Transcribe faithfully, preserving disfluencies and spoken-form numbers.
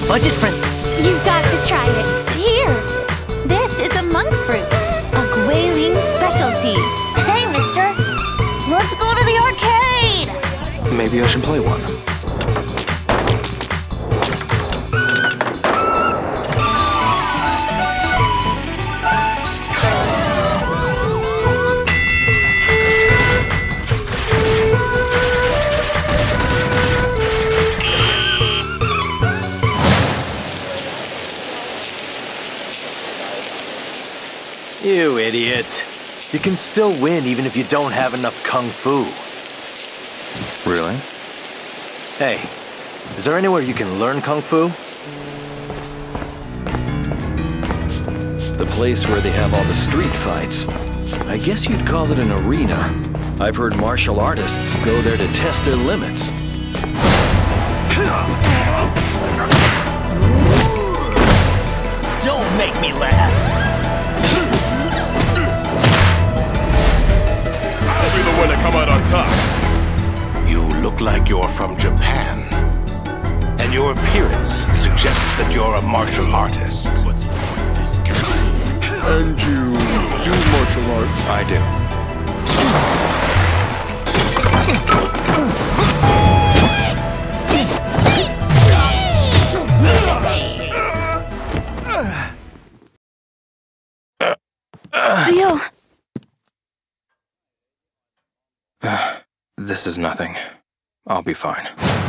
budget friendly. You've got to try it. Here. This is a monk fruit. A Guiling specialty. Hey, mister. Let's go to the arcade. Maybe I should play one. You idiot. You can still win even if you don't have enough kung fu. Really? Hey, is there anywhere you can learn kung fu? The place where they have all the street fights. I guess you'd call it an arena. I've heard martial artists go there to test their limits. Don't make me laugh. I'll be the one to come out on top. You look like you're from Japan. And your appearance suggests that you're a martial artist. And you do martial arts? I do. Leo. This is nothing. I'll be fine.